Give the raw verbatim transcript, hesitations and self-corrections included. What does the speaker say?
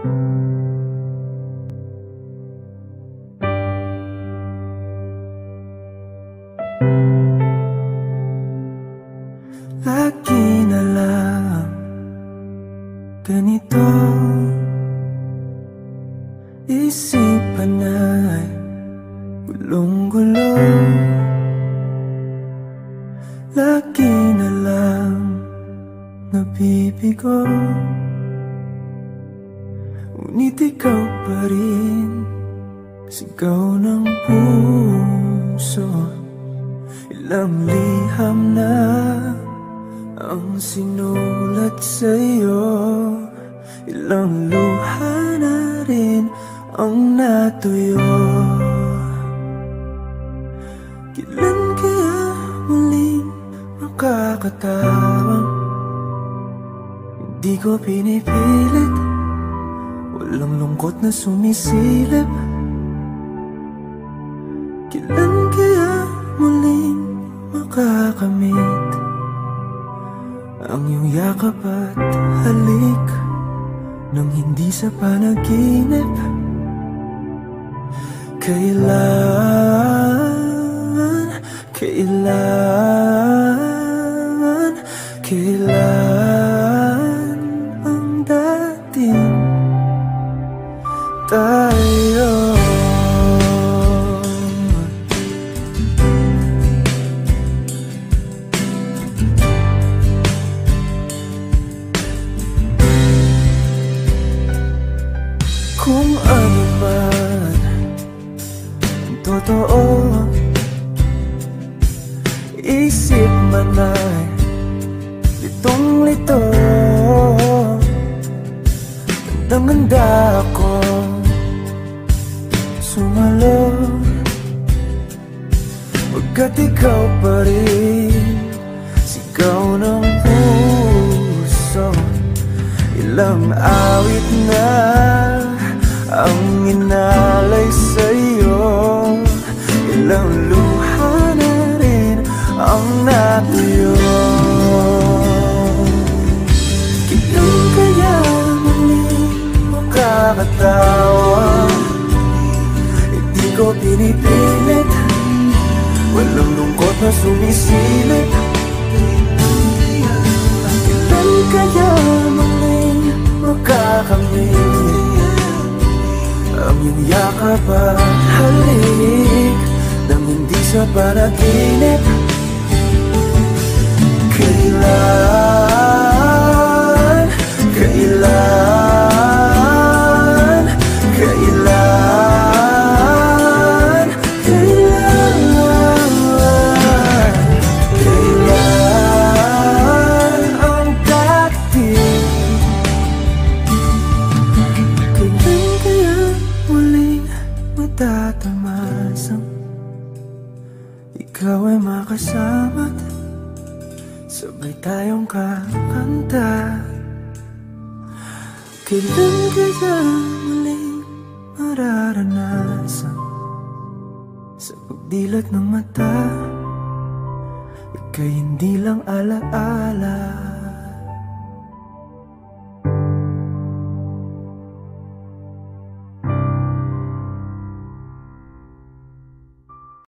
Lagi na lang ganito, isipan ay gulong-gulo. Lagi na lang nabibigo, ngunit ikaw pa rin sigaw ng puso. Ilang liham na ang sinulat sa'yo, ilang luha na rin ang natuyo. Kailan kaya muling makakatawang hindi ko pinipilit, walang lungkot na sumisilip. Kailan kaya muling makakamit ang iyong yakap at halik nang hindi sa panaginip? Kailan, kailan, kailan ang dating tayo? Kung ano man ang totoo, isip man ay litong-lito. Handang-handa ako sumalo, pagkat ikaw pa rin sigaw ng puso. Ilang awit na ang inalay sa'yo, ilang luha na rin ang natuyo. Kailan kaya muling makakatawa, hindi ko pinipilit, walang lungkot na sumisilip. Kailan kaya muling makakamit ang iyong yakap at halik nang hindi sa panaginip? Kailan, kailan, kailan, kailan, kailan ang dating? Kailan kaya muling matatamasang ikaw ay makasama't sabay tayong kakanta? Kailan kaya muling mararanasan sa pagdilat ng mata ika'y hindi lang alaala?